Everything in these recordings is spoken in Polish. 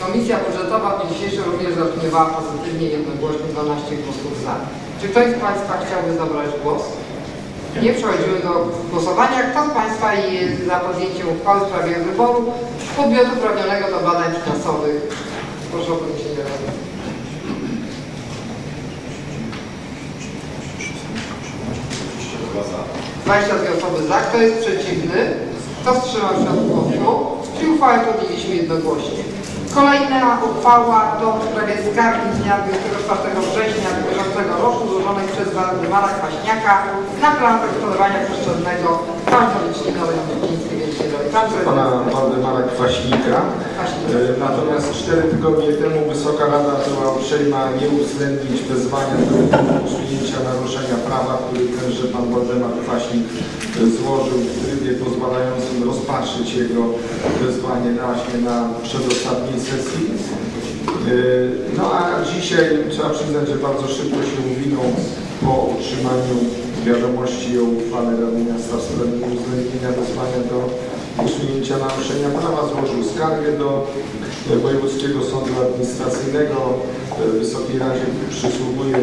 Komisja Budżetowa w dniu dzisiejszym również zaopiniowała pozytywnie, jednogłośnie 12 głosów za. Czy ktoś z Państwa chciałby zabrać głos? Nie, przechodzimy do głosowania. Kto z Państwa jest za podjęciem uchwały w sprawie wyboru podmiotu uprawnionego do badań finansowych? Proszę o podniesienie ręki. 22 osoby za. Kto jest przeciwny? Kto wstrzymał się od głosu? Czyli uchwałę podjęliśmy jednogłośnie. Kolejna uchwała to w sprawie skargi z dnia 24 września bieżącego roku złożonej przez Waldemara Kwaśniaka na plan zagospodarowania przestrzennego Państwo-Lecznicowej na Miedzińskiej Wielkiej Doli. Pana Waldemara Kwaśnika. Natomiast 4 tygodnie temu Wysoka Rada była uprzejma nie uwzględnić wezwania do usunięcia naruszenia prawa, który tenże pan Waldemar Kwaśnik złożył w trybie pozwalającym rozpatrzyć jego wezwanie właśnie na przedostatniej sesji. No a dzisiaj trzeba przyznać, że bardzo szybko się uwinął po otrzymaniu wiadomości o uchwale Rady Miasta w sprawie uwzględnienia wezwania do usunięcia naruszenia prawa. Złożył skargę do Wojewódzkiego Sądu Administracyjnego. Wysokiej Radzie przysługuje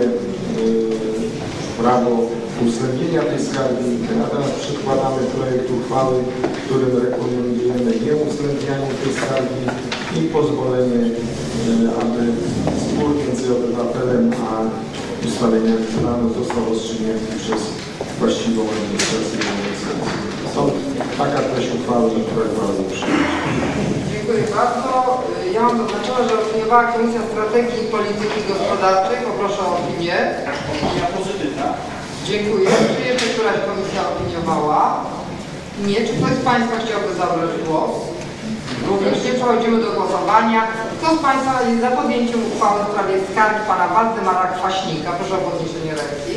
prawo uwzględnienia tej skargi. Natomiast przedkładamy projekt uchwały, w którym rekomendujemy nieuwzględnianie tej skargi i pozwolenie, aby spór między obywatelem a ustaleniem planu został rozstrzygnięty przez właściwą administrację. Taka treść uchwały, która bardzo przyjęła. Dziękuję bardzo. Ja mam zaznaczone, że opiniowała Komisja Strategii i Polityki Gospodarczej. Poproszę o opinię. Opinia pozytywna. Dziękuję. Czy jeszcze któraś komisja opiniowała? Nie. Czy ktoś z Państwa chciałby zabrać głos? Również nie. Przechodzimy do głosowania. Kto z Państwa jest za podjęciem uchwały w sprawie skargi pana Waldemara Kwaśnika? Proszę o podniesienie ręki.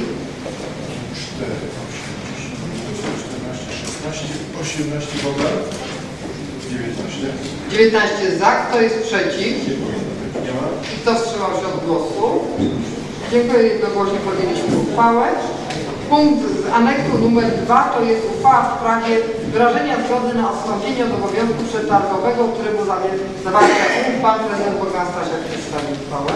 18 w ogóle? 19. 19 za. Kto jest przeciw? Nie ma. Kto wstrzymał się od głosu? Dziękuję. Jednogłośnie podjęliśmy uchwałę. Punkt z aneksu numer 2 to jest uchwała w sprawie wyrażenia zgody na odstąpienie od obowiązku przetargowego trybu zawarcia umów. Pan prezydent Bogdan Stasiak przedstawi uchwałę.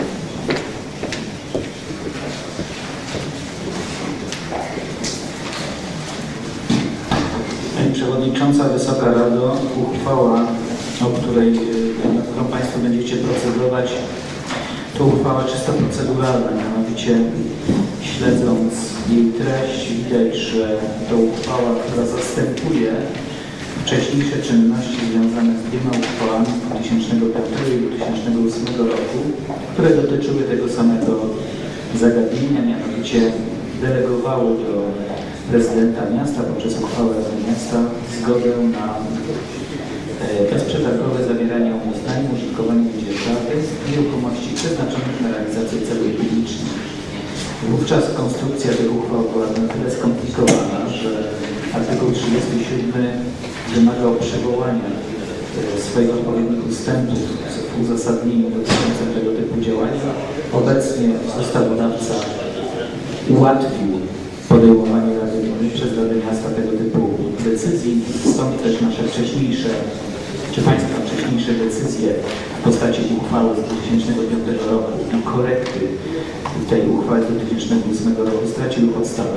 Pani Przewodnicząca, Wysoka Rado, uchwała, nad którą Państwo będziecie procedować, to uchwała czysto proceduralna, mianowicie śledząc jej treść widać, że to uchwała, która zastępuje wcześniejsze czynności związane z dwiema uchwałami z 2005 i 2008 roku, które dotyczyły tego samego zagadnienia, mianowicie delegowały do prezydenta miasta poprzez uchwałę Rady Miasta zgodę na bezprzetargowe zawieranie umów na użytkowanie i dzierżawy nieruchomości przeznaczonych na realizację celów publicznych. Wówczas konstrukcja tych uchwał była na tyle skomplikowana, że artykuł 37 wymagał przywołania swoich odpowiednich ustępów w uzasadnieniu dotyczącym tego typu działania. Obecnie ustawodawca ułatwił podejmowanie przez Radę Miasta tego typu decyzji, stąd też nasze wcześniejsze, czy Państwa wcześniejsze decyzje w postaci uchwały z 2005 roku i korekty tej uchwały z 2008 roku straciły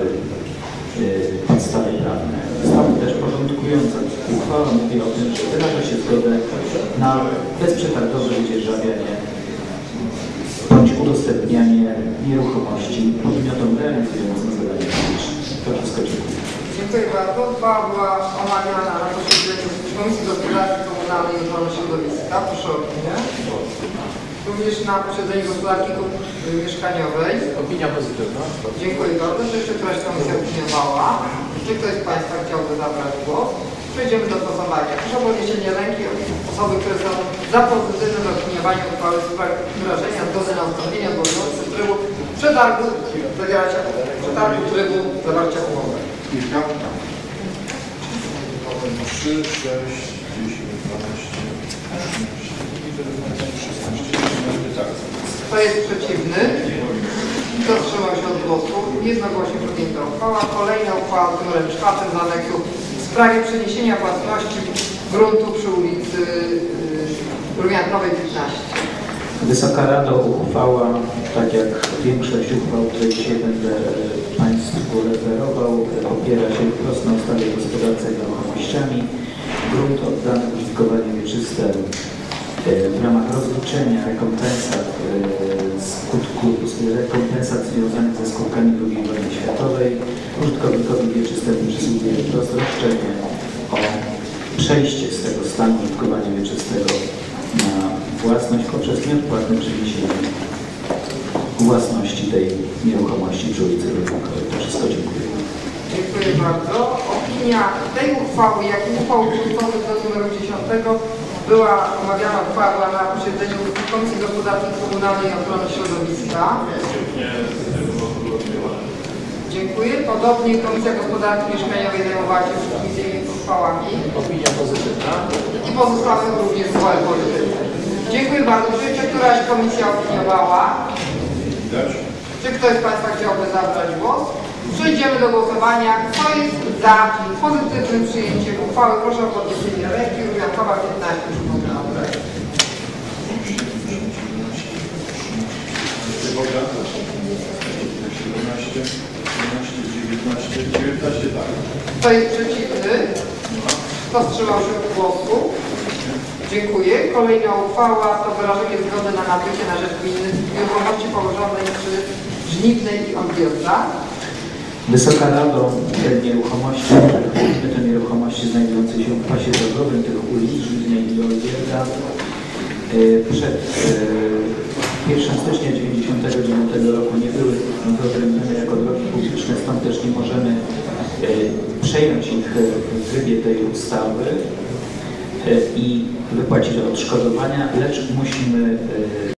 podstawy prawne. Stąd też porządkująca uchwała mówi o tym, że wyraża się zgodę na bezprzetargowe wydzierżawianie bądź udostępnianie nieruchomości podmiotom realizującym zadania publiczne. To wszystko dziękuję. Dziękuję bardzo. Uchwała była omawiana na posiedzeniu Komisji Gospodarki Komunalnej i Ochrony Środowiska. Proszę o opinię. Również na posiedzeniu Gospodarki Mieszkaniowej. Opinia pozytywna. Dziękuję bardzo. Czy jeszcze któraś komisja opiniowała? Czy ktoś z Państwa chciałby zabrać głos? Przejdziemy do głosowania. Proszę o podniesienie ręki osoby, które są za pozytywnym opiniowaniem uchwały w sprawie wyrażenia zgody na odstąpienie obowiązku trybu przetargu trybu zawarcia umowy. Kilka. 3, 6, 10, 12, 16, tak. Kto jest przeciwny? Kto wstrzymał się od głosu? Jednogłośnie podjęta uchwała. Kolejna uchwała z numerem 4 z aneksu w sprawie przeniesienia własności gruntu przy ulicy Rumiankowej 15. Wysoka Rado, uchwała, tak jak większość uchwał, które dzisiaj będę Państwu referował, opiera się wprost na ustawie o gospodarce nieruchomościami. Grunt oddany w użytkowanie wieczyste w ramach rozliczenia rekompensat związanych ze skutkami II wojny światowej użytkownikowi wieczystemu przysługuje wprost roszczenie o przejście z tego stanu użytkowania wieczystego na własność poprzez nieodpłatne przeniesienie własności tej nieruchomości przy ulicy Rynkowej. To wszystko, dziękuję. Dziękuję bardzo. Opinia tej uchwały, jak i uchwał wrzuconych do numeru 10 była omawiana uchwała na posiedzeniu Komisji Gospodarki Komunalnej i Ochrony Środowiska. Dziękuję. Podobnie Komisja Gospodarki Mieszkaniowej zajmowała się wszystkimi tymi uchwałami. Opinia pozytywna. I pozostałe również uchwały pozytywne. Dziękuję bardzo. Czy jeszcze któraś komisja opiniowała? Widać. Czy ktoś z Państwa chciałby zabrać głos? Przejdziemy do głosowania. Kto jest za pozytywnym przyjęciem uchwały? Proszę o podniesienie ręki. Rumiankowa 15. Bogdan. 17, 18, 19, 19, tak. Kto jest przeciwny? Kto wstrzymał się od głosu? Dziękuję. Kolejna uchwała to wyrażenie zgody na nabycie na rzecz gminy nieruchomości położonej przy Żniwnej i Odbiorca. Wysoka Rado, te nieruchomości, te nieruchomości znajdujące się w pasie drogowym tych ulic Żniwnej i Odbiorca przed 1 stycznia 1999 roku nie były wyodrębnione jako drogi publiczne, stąd też nie możemy przejąć ich w trybie tej ustawy i wypłacić odszkodowania, lecz musimy